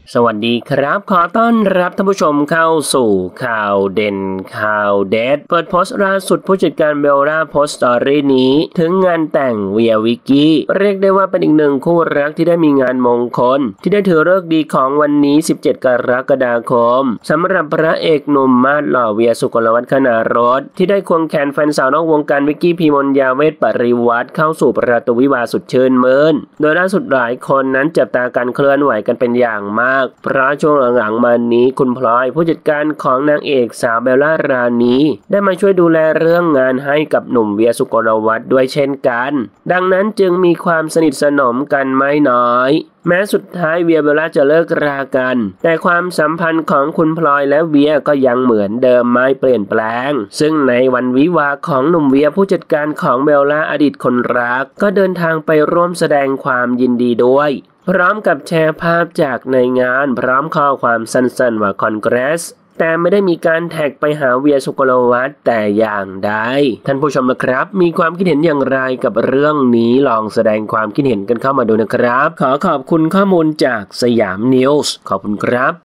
สวัสดีครับขอต้อนรับท่านผู้ชมเข้าสู่ข่าวเด่นข่าวเด็ดเปิดโพสต์ล่าสุดผู้จัดการเบลล่าโพสต์สตอรี่นี้ถึงงานแต่งเวียวิกกี้เรียกได้ว่าเป็นอีกหนึ่งคู่รักที่ได้มีงานมงคลที่ได้ถือฤกษ์ดีของวันนี้17 กรกฎาคมสำหรับพระเอกหนุ่มมาสหล่อเวียสุกลวัฒน์ คณารสที่ได้ควงแขนแฟนสาวนอกวงการวิกกี้ พีมนยาเวทปริวัฒน์เข้าสู่ประตูวิวาห์สุดชื่นมื่นโดยล่าสุดหลายคนนั้นจับตาการเคลื่อนไหวกันเป็นอย่างมากเพราะช่วงหลังๆมานี้คุณพลอยผู้จัดการของนางเอกสาวเบลล่ารานีได้มาช่วยดูแลเรื่องงานให้กับหนุ่มเวียสุกลวัฒน์ด้วยเช่นกันดังนั้นจึงมีความสนิทสนมกันไม่น้อยแม้สุดท้ายเวียเบลล่าจะเลิกรากันแต่ความสัมพันธ์ของคุณพลอยและเวียก็ยังเหมือนเดิมไม่เปลี่ยนแปลงซึ่งในวันวิวาห์ของหนุ่มเวียผู้จัดการของเบลล่าอดีตคนรักก็เดินทางไปร่วมแสดงความยินดีด้วยพร้อมกับแชร์ภาพจากในงานพร้อมข้อความสั้นๆว่าคอนเกรสแต่ไม่ได้มีการแท็กไปหาเวียสุกลวัฒน์แต่อย่างใดท่านผู้ชมนะครับมีความคิดเห็นอย่างไรกับเรื่องนี้ลองแสดงความคิดเห็นกันเข้ามาดูนะครับขอขอบคุณข้อมูลจากสยามนิวส์ขอบคุณครับ